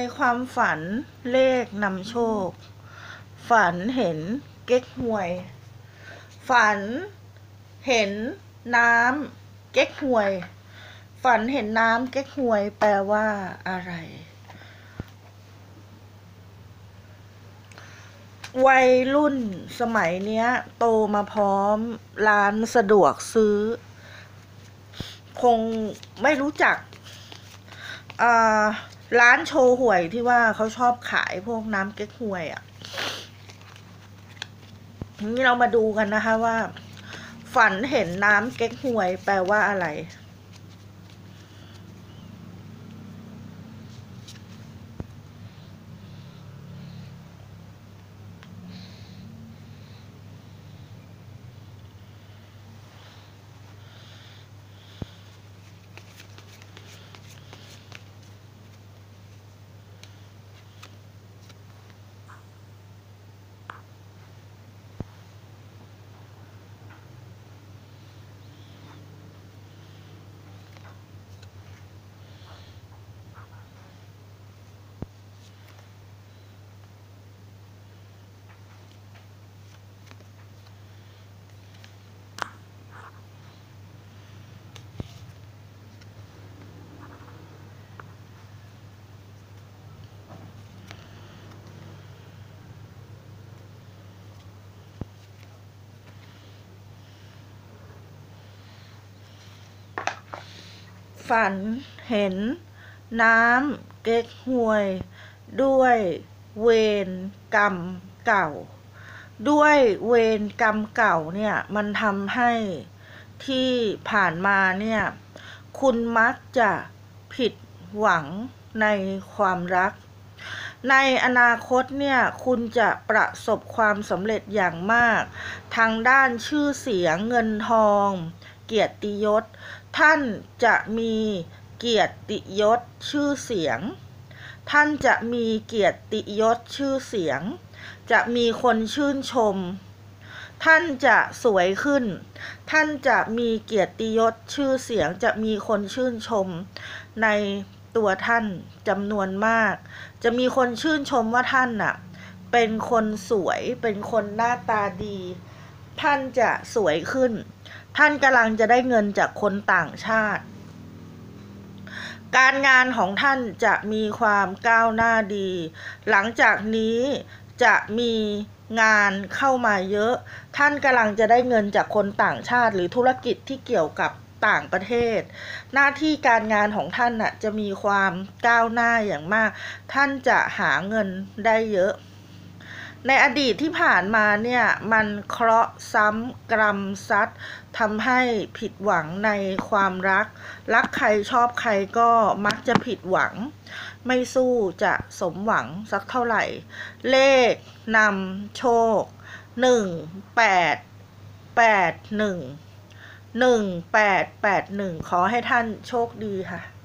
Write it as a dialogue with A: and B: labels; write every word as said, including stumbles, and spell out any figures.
A: ความฝันเลขนำโชคฝันเห็นเก๊กฮวยฝันเห็นน้ำเก๊กฮวยฝันเห็นน้ำเก๊กฮวยแปลว่าอะไรวัยรุ่นสมัยเนี้ยโตมาพร้อมร้านสะดวกซื้อคงไม่รู้จักร้านโชว์หวยที่ว่าเขาชอบขายพวกน้ำเก๊กฮวยอ่ะนี่เรามาดูกันนะคะว่าฝันเห็นน้ำเก๊กฮวยแปลว่าอะไรฝันเห็นน้ำเก๊กฮวยด้วยเวรกรรมเก่าด้วยเวรกรรมเก่าเนี่ยมันทำให้ที่ผ่านมาเนี่ยคุณมักจะผิดหวังในความรักในอนาคตเนี่ยคุณจะประสบความสำเร็จอย่างมากทางด้านชื่อเสียงเงินทองเกียรติยศท่านจะมีเกียรติยศชื่อเสียงท่านจะมีเกียรติยศชื่อเสียงจะมีคนชื่นชมท่านจะสวยขึ้นท่านจะมีเกียรติยศชื่อเสียงจะมีคนชื่นชมในตัวท่านจำนวนมากจะมีคนชื่นชมว่าท่านน่ะเป็นคนสวยเป็นคนหน้าตาดีท่านจะสวยขึ้นท่านกำลังจะได้เงินจากคนต่างชาติการงานของท่านจะมีความก้าวหน้าดีหลังจากนี้จะมีงานเข้ามาเยอะท่านกำลังจะได้เงินจากคนต่างชาติหรือธุรกิจที่เกี่ยวกับต่างประเทศหน้าที่การงานของท่านน่ะจะมีความก้าวหน้าอย่างมากท่านจะหาเงินได้เยอะในอดีตที่ผ่านมาเนี่ยมันเคราะห์ซ้ำกรรมซัดทำให้ผิดหวังในความรักรักใครชอบใครก็มักจะผิดหวังไม่สู้จะสมหวังสักเท่าไหร่เลขนำโชคหนึ่งแปดแปดหนึ่งหนึ่งแปดแปดหนึ่งขอให้ท่านโชคดีค่ะ